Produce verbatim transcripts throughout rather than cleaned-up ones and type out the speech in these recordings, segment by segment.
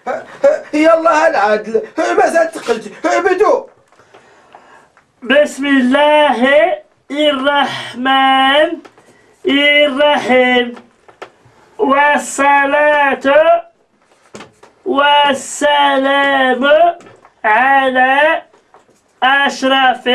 يلا العدل مازال تقلت بدو. بسم الله الرحمن الرحيم والصلاة والسلام على أشرف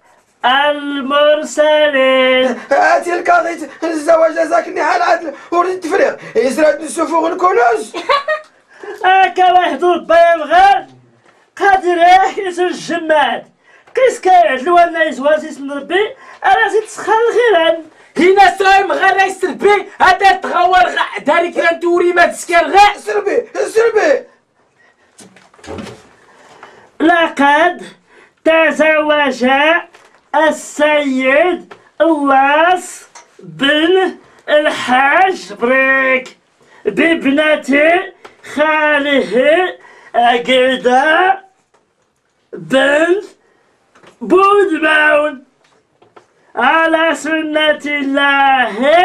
المرسلين. هاتي القضية الزواج جزاكني على العدل وريد التفريغ يسرد السفوغ الكنوز. هاكا واحد ربا يبغى قادر يسر الجماد قيس كيعدلو انا يزواج اسم ربي انا زيد تسخر الغيران هنا سايم غير رئيس ربي هذا تغور غا داري كرا نتوري ما تسكر غا سربي سربي. لقد تزوج السيد اللاص بن الحاج بريك بابنة خاله عقيدة بنت بودماون على سنة الله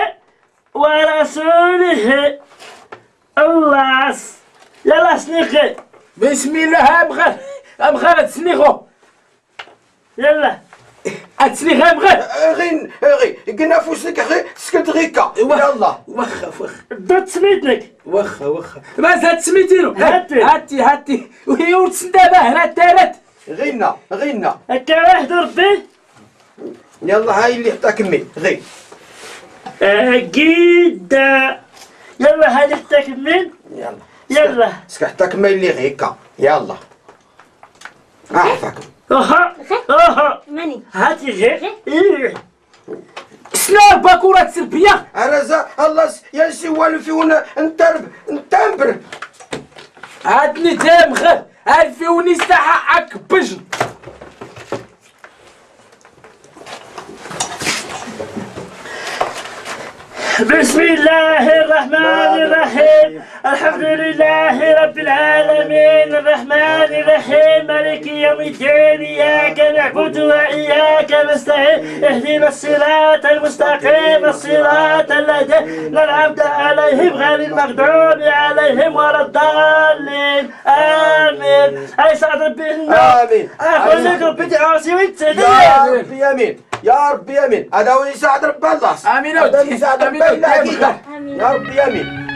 ورسوله. اللاص يلا سنيخي. بسم الله ابغى ابغى تسنيخو يلا اتسنيخ ابغى غين غي قلنا فوسك غي سكت غيكا يلا. واخا واخا دوت سميتك واخا واخا مازال تسميتينو. هاتي هاتي هاتي وهي ورث دابا هنا الثالث غينا غينا هكا واحد ربي. يلا هاي اللي حتى كمي غي عقيدة. يلا هاي حتى كمل. يلا يلا سك حتى كمي اللي غيكا يلا. عافاكم. اها اها ماني هاتي غير ايه شنو باكورة تربية انا زا الله ينسي والو فيونا نترب نتمبر. عادني دام غير عارفي ونستحق بجن. بسم الله الرحمن الرحيم الحمد لله رب العالمين الرحمن الرحيم مالك يوم الدين إياك نعبد وإياك نستعين اهدنا الصراط المستقيم الصراط الذين أنعمت عليهم غير المغضوب عليهم ولا الضالين آمين. أي سعد ربي آمين. أخذ ربي تعاصي ويتسدي يا ربي امين يا ربي امين. هذا هو يساعد رب الله. امين هذا يساعد رب امين الله كده. يا ربي امين.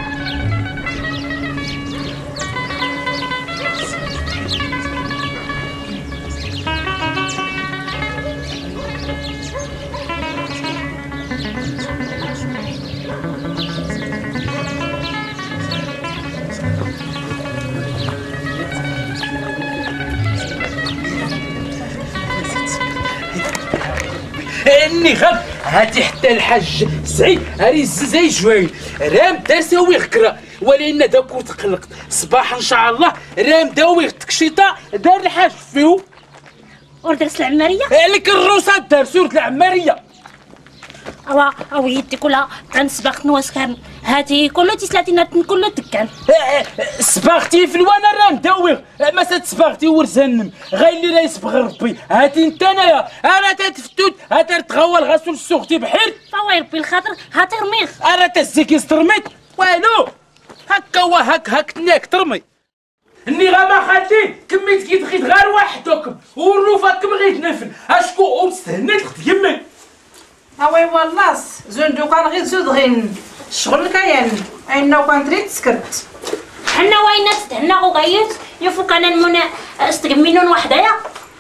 اني غد هاتي حتى الحاج سعيد هاري زي جوي رام دار ساوي غكرة ولكن داكو تقلقت صباح ان شاء الله رام داوي تكشيطه دار الحاج فيو وردرس العمارية لك الروسات دار سورة العمارية أوا أويتي كلها كنسبق نواس كان هاتي كله تسلاتينات كله تكان سباغتي في الوانا راه مداوغ ما تسباغتي ورزنم غير اللي لا يسبغ ربي هاتي انت انايا انا تتفتوت هاتي تغول غسول السوختي بحير فوا ربي الخاطر هاتي رميخ انا تزيكي ترميت والو هكا وهك هك تناك ترمي اني غا ما خالتي كميت كي تغيت غير وحدكم والروفاكم غيت نفل اشكو ومستهنيت خت يمك اوي والله زندو كان غير زود غين الشغل كاين اينا كان تريد سكرت حنا وين تستهنا وغيت يفوك انا المنا استقمينون وحدايا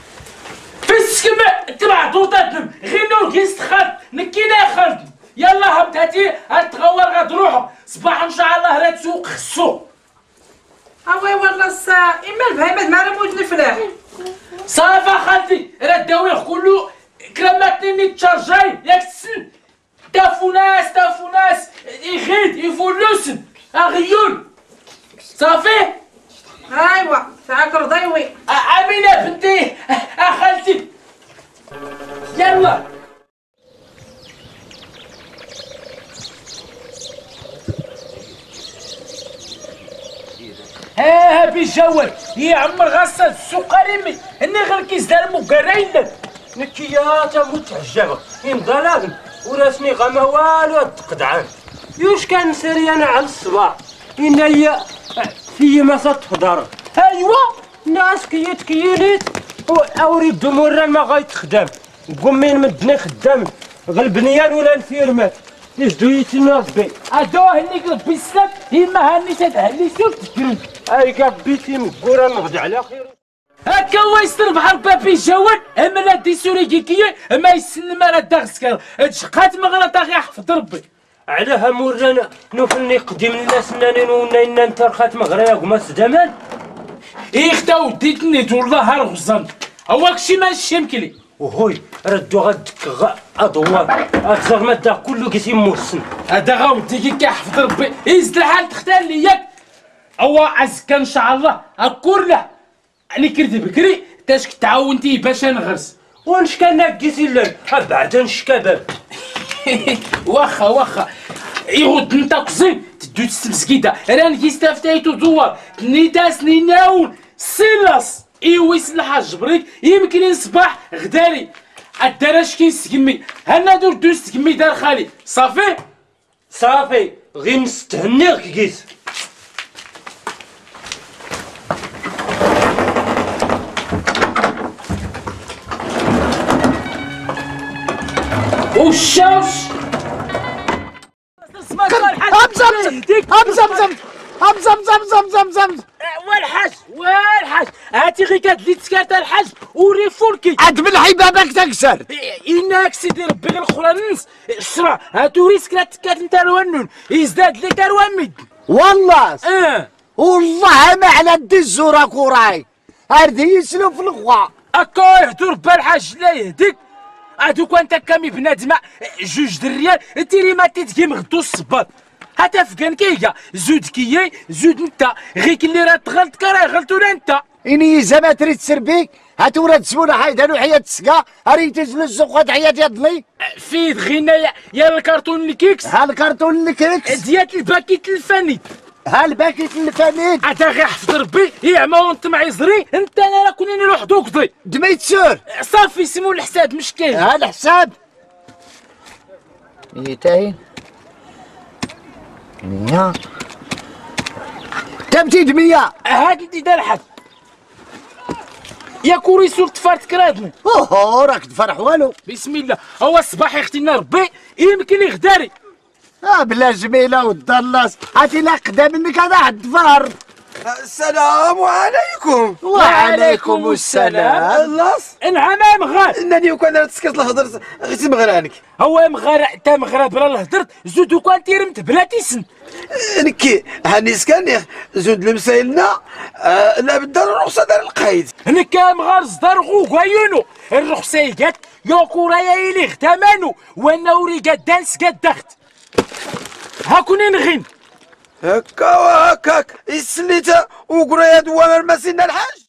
فسكم تبع طوطاتهم غير نور كيستخاد نكينا خالد يلا هبط هاتي هتغور غاد روحو صباح ان شاء الله راه تسوق خصو اوي والله سا اما البهيمات مع رموج الفلاح صافا خالتي راه الدوايخ كله كراماتني تشارجاي ياك السن دافو ناس دافو ناس يخيد يفولوسن اغيون صافي ايوا تعاك رضيوي امينه بنتي اخالتي يلا ها بيجاور يا عمر غسل السوق ريمي اني غير كيس دار مقرين نكيات متعجبة يمضلقن ورسمي غما والو تقدعان يوش كان سري انا على الصباح انايا هي ما تهضر. ايوا ناس كيت كيليت اوريد مران ما غيتخدم قومين مدني خدام غير البنيان ولا الفيرمات يجدو يتنا ربي ادوه اللي ربي يسلم اما هاني تدهلي شوف تكرم اي قبيتي مقوره نغدى على خير. هكا هو يستر بحال بابي جوان اما لا دي سوري كيكيه اما يسلم راه داغسكر تشقات مغلطه غير حفظ ربي علاه مورانا نوفلني قديم الناس نانين وناينا انت رخات مغريا وما سدمان ايه خدا وديتني والله رغزان هواك شي ماشي يمكن وهوي ردو غدك غا ادوار اكثر ما دا كله كيسي موسن هذا غاودي كي كيحفظ ربي يزد الحال تختار لي ياك هو عزك ان شاء الله اكور له انا كرت بكري تاش تعاونتي باش نغرس ونش كان ناقصي لنا بعد نشكا باب واخا واخا يغد انت قزين تدو تستمسكيتا راني كيستفتايتو دوار نيتاس نيناون سيلاس ايويس الحاج بريك يمكن الصباح غداري الدرج كيسكمي هنا دور دوز تكمي دار خالي صافي صافي غير نستهنيك كيس وشاوش امزم امزم امزم زم زم زم والحاج والحاج هاتي غير كاد لي تسكات الحاج وري فولكي عاد من حبابك تكسر انك سيدي ربي غير الاخرى ننس شرا هاتو ريسك لا تكات انت الونون يزداد لك اروامد والله اه والله ما على دي الزورا كوراي هادي يسلو في الخوا هكا يهدر بالحاج لا يهديك هادوك انت كامي بنادم جوج دريال تيري ما تيتكي مغدو الصباط هتا فكان كيكا زود كيي زود انت غير اللي راه تغلط كراه غلطونا انت اني زعما تريد تسربيك هاتو ولاد الزبونه حيدانو حياه السكا راه تنزلوا السوق هاد حياه يضلي فيد غينا يا, يا الكرتون الكيكس ها الكرتون الكيكس ديال الباكيت الفانيت ها الباكيت الفانيت عاد غير حفظ ربي يعمى وانت معيزري انت انا راه كوني نروح دوكضي دميت سور صافي سمو الحساب مشكل ها الحساب ميتين مية كم تيد مية هاد انت دار حد يا كوري سول تفارت كرادني اوه راك تفرح والو بسم الله هو الصباح يختينا ربي يمكن يغداري اه بلا جميله والضلاس هاتي لا قدام منك هذا عاد الفار السلام عليكم وعليكم السلام لاص نعم مغار انني وكان تسكت الهضر غير مغرانك هو مغار تا مغرا بلا الهضرت زود وكان تيرمت بلا تيسن نكي هاني سكاني زود المسايلنا آه لا بد الرخصه دار القايد نكا مغار صدر غوغ عيونو الرخصه يقات يا كورايا يلي اغتمانو وانا وريقا دانس قد دخت هاكوني نغين هكا وهكاك السليته وقرايا دوام المسين الحاج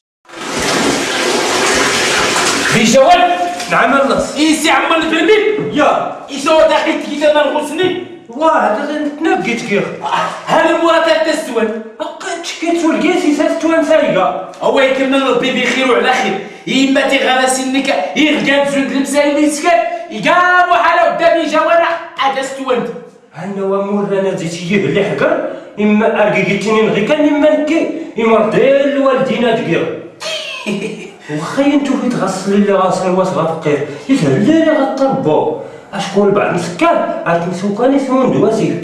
في جوال نعم النص ايسي عمر البرميل يا ايسو داخل تكيتا نرغسني واه هذا تنبقيت كيخ هل المرات تستوان تشكيت ولقيتي تستوان سايقه هو يكمل ربي بخير وعلى خير يما تيغالا سنك يرقاد زود المسائل يسكت يقام وحاله قدامي جوانا عاد استوانت انا ومولانا زيتيه اللي حقر اما ارقيتيني نغي كان اما نكي اما رديل والدينا دقيق وخا انتو في تغسل اللي غاسل واش غفقير يسهل لي غطربو اشكون بعد مسكان عرفتي كان يسمون دواسيل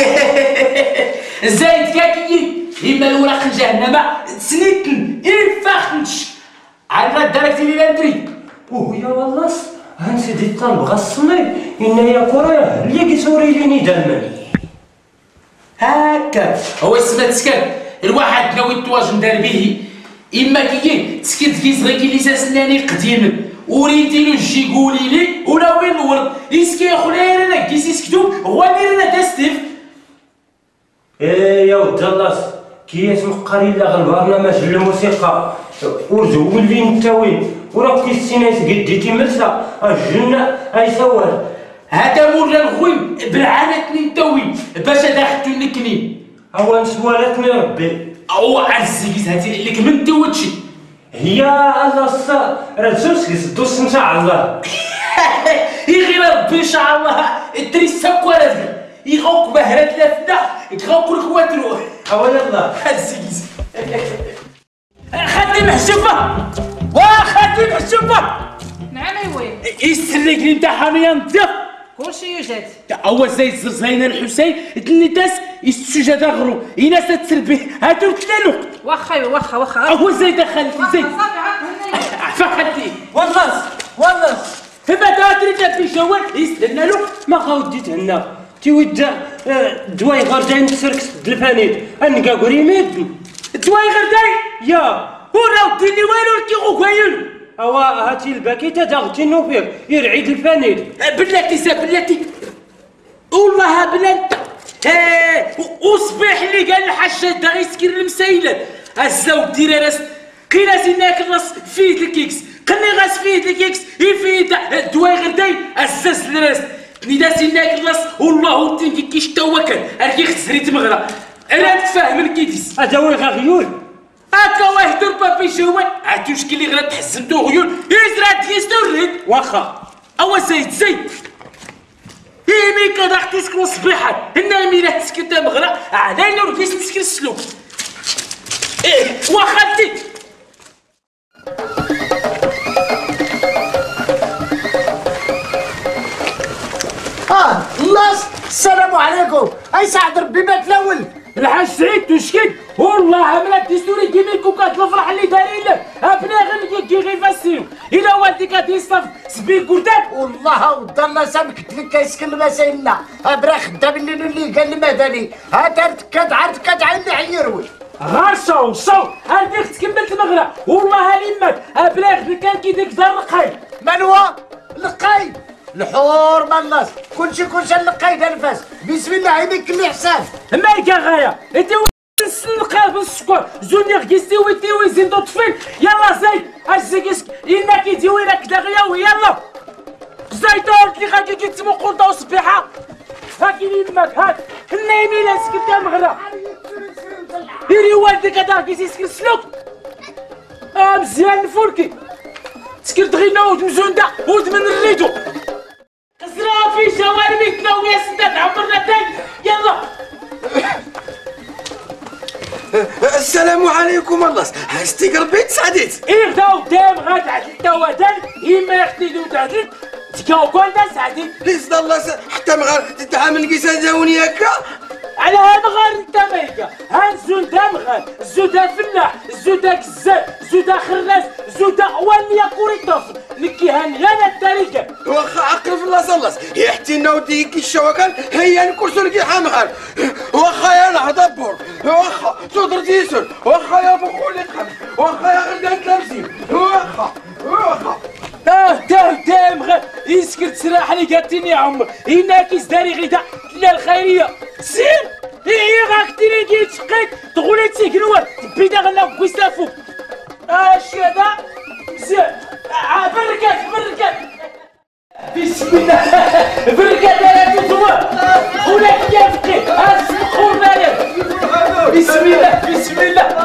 زايد كاكي اما الوراق جهنم سنيتن الفاختنش على درجتي اللي لا ندري وهي والله هنسيدي الطلب غصني إن يا كوريا اللي كيسوري ليني دائما هكا هو اسمه تسكن الواحد ناوي تواجن دار به اما كي تسكت كيس غير كي لساني قديم وريدي له جي قولي لي ولا وين نور يسكي خويا انا كيس يسكتو هو اللي انا تستف ايه يا ود الله كي اسم قليل غير البرنامج الموسيقى ورجو اللي انت وين وراك كيسينا قديتي مرسى الجنة اي سوال هذا مولا الخويم بالعانتني نتوي باش داخلتو نكني هو سوالتني ربي او عزيز هاتي لك من توتشي هي الله الصا راه تسوس دوس ان شاء الله يغير ربي ان شاء الله الدري سكوات يغوك بهرات لافنا يغوك الكواترو اولا الله عزيز الحشوفه واخا كيف الحشوفه نعم ايوي يسرق لي امتحان ينظف كلشي يوجد اول زي زرزاينا الحسين الناس يستجد غرو يناس تسربي هاتو تلالو واخا ايوي واخا واخا اول زي دخلت زي فخدتي والله والله فما تادري في جوال يستنى له ما غاودي تهنا تيود دواي غردين تسركس بالفانيد انقا قريميد دواي غرداي يا ورا ودي لي وينو كي غوكايل اوا هاتي الباكيته داغتي نوفير يرعيد الفانيد بلاتي سا بلاتي والله بلانت ايه وصبح اللي قال الحاج دا غيسكر المسايلات هزاو دير راس قيلا سيناك الراس فيه الكيكس قني غاس فيه الكيكس يفيد دواي غرداي هزاز الراس نيدا سيناك الراس والله تنكي كيش توكل اركي خسريت مغرى انا نتفاهم الكيديس هذا هو غيول هاكا واحد ربا في جوال عاد واش كي اللي غير تحزمتو غيول يزرع ديستوريد واخا اوا زيد زيد إيمي كذا تسكن صبيحة هنا ميلا تسكن تا مغرى على نور كيس تسكن السلوك إيه وخدي اه الله السلام عليكم اي سعد ربي مات الاول الحاج سعيد تشكي والله عملت ديستوري كيميكو كانت الفرح اللي دايرين له ابنا غير كي غيفاسيو الا والديك غيصطف سبيل قدام والله ود الله سامحك لك كيسكن المسائلنا ابرا خدام اللي اللي قال المدني هات كاد عاد كاد عندي عيروي غير شو شو هاديك تكملت المغرى والله هاني مات ابراغ اللي كان كيديك دار القاي من هو لقاي الحور مالناس كلشي كلشي لقاي الفاس بسم الله عينيك اللي حساب مالك غاية انت نسلقها في السكر زوني غيستي ويتي ويزيد طفيل يلا زيد الزكيس انك يديوي لك دغيا يلا زيد اللي غادي تسمو قلطه وصبيحه هاكي يماك هاك النايمين سكت يا مغرى ديري والدك هذا كيسي سكر سلوك اه مزيان الفركي سكرت غير نود مزونده ود من الريدو قصرها في شواربك لو يا سداد عمرنا تاني يلا السلام عليكم الله هستيك ربي تسعديت إيه داو دام غاد عدل توادل إما يختيدو تعدل تكاو كون دا سعدي ليس الله حتى مغار تتعامل كيسا داوني هكا على هاد غار انت مايكا ها الزودا مغال الزودا فلاح الزودا كزاب الزودا خراس الزودا واللي كوري طفل نكي هنغانا الطريقة واخا عقل في الله صلص هي حتى نودي كي الشوكان هي نكرسو لكي حمغال واخا يا نهضبور واخا صدر تيسر واخا يا بخولي خمس واخا يا غردان تلامسين واخا واخا اه دام دام غير يسكت سراح لي قاتيني يا عمر هناك داري غدا لا الخيريه سير هي غاك تيري كي تشقيت تقولي تيكنوا تبيدا غلا كويسافو اش هذا مزيان بركات بركات بسم الله بركات يا تزوى ولا كيفكي اسمخوا لنا بسم الله بسم الله